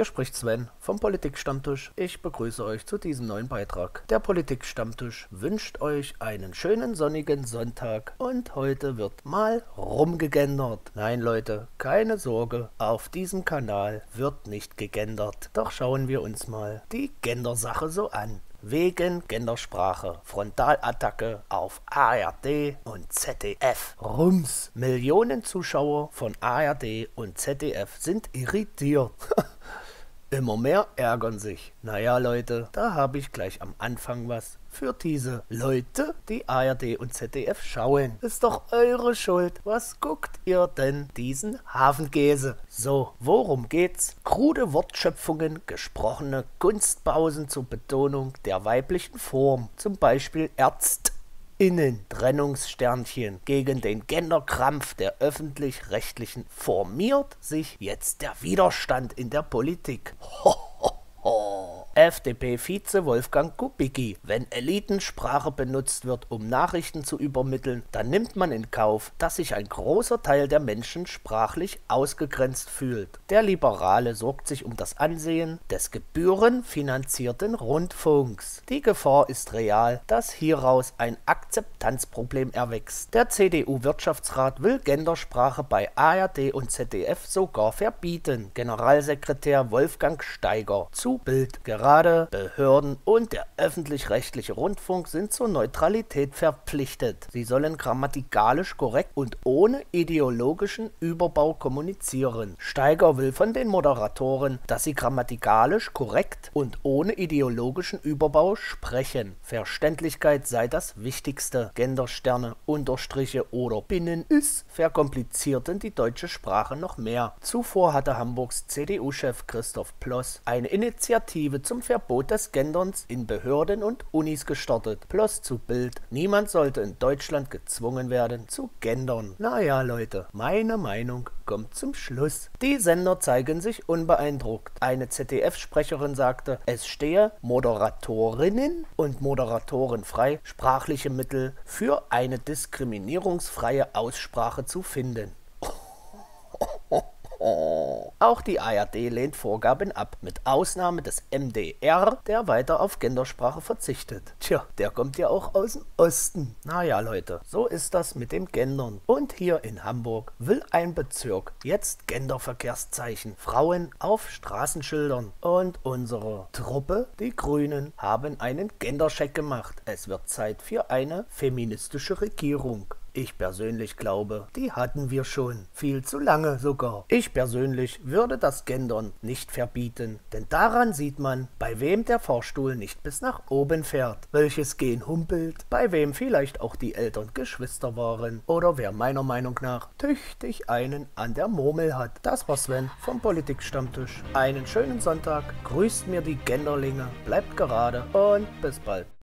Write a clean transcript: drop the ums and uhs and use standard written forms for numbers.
Hier spricht Sven vom Politikstammtisch. Ich begrüße euch zu diesem neuen Beitrag. Der Politikstammtisch wünscht euch einen schönen sonnigen Sonntag und heute wird mal rumgegendert. Nein Leute, keine Sorge, auf diesem Kanal wird nicht gegendert. Doch schauen wir uns mal die Gendersache so an. Wegen Gendersprache. Frontalattacke auf ARD und ZDF. Rums. Millionen Zuschauer von ARD und ZDF sind irritiert. Immer mehr ärgern sich. Naja Leute, da habe ich gleich am Anfang was für diese Leute, die ARD und ZDF schauen. Ist doch eure Schuld. Was guckt ihr denn diesen Hafenkäse? So, worum geht's? Krude Wortschöpfungen, gesprochene Kunstpausen zur Betonung der weiblichen Form. Zum Beispiel ÄrztInnen, Trennungssternchen. Gegen den Genderkrampf der Öffentlich-Rechtlichen formiert sich jetzt der Widerstand in der Politik. Ho, ho, ho. FDP-Vize Wolfgang Kubicki. Wenn Elitensprache benutzt wird, um Nachrichten zu übermitteln, dann nimmt man in Kauf, dass sich ein großer Teil der Menschen sprachlich ausgegrenzt fühlt. Der Liberale sorgt sich um das Ansehen des gebührenfinanzierten Rundfunks. Die Gefahr ist real, dass hieraus ein Akzeptanzproblem erwächst. Der CDU-Wirtschaftsrat will Gendersprache bei ARD und ZDF sogar verbieten. Generalsekretär Wolfgang Steiger zu Bild. Gerade Behörden und der öffentlich-rechtliche Rundfunk sind zur Neutralität verpflichtet. Sie sollen grammatikalisch korrekt und ohne ideologischen Überbau kommunizieren. Steiger will von den Moderatoren, dass sie grammatikalisch korrekt und ohne ideologischen Überbau sprechen. Verständlichkeit sei das Wichtigste. Gendersterne, Unterstriche oder Binnen-Is verkomplizierten die deutsche Sprache noch mehr. Zuvor hatte Hamburgs CDU-Chef Christoph Ploss eine Initiative zum Verbot des Genderns in Behörden und Unis gestartet. Ploss zu Bild. Niemand sollte in Deutschland gezwungen werden zu gendern. Naja Leute, meine Meinung kommt zum Schluss. Die Sender zeigen sich unbeeindruckt. Eine ZDF-Sprecherin sagte, es stehe Moderatorinnen und Moderatoren frei, sprachliche Mittel für eine diskriminierungsfreie Aussprache zu finden. Auch die ARD lehnt Vorgaben ab, mit Ausnahme des MDR, der weiter auf Gendersprache verzichtet. Tja, der kommt ja auch aus dem Osten. Naja Leute, so ist das mit dem Gendern. Und hier in Hamburg will ein Bezirk jetzt Genderverkehrszeichen Frauen auf Straßenschildern. Und unsere Truppe, die Grünen, haben einen Gendercheck gemacht. Es wird Zeit für eine feministische Regierung. Ich persönlich glaube, die hatten wir schon. Viel zu lange sogar. Ich persönlich würde das Gendern nicht verbieten, denn daran sieht man, bei wem der Fahrstuhl nicht bis nach oben fährt, welches Gen humpelt, bei wem vielleicht auch die Eltern Geschwister waren oder wer meiner Meinung nach tüchtig einen an der Murmel hat. Das war Sven vom Politikstammtisch. Einen schönen Sonntag, grüßt mir die Genderlinge, bleibt gerade und bis bald.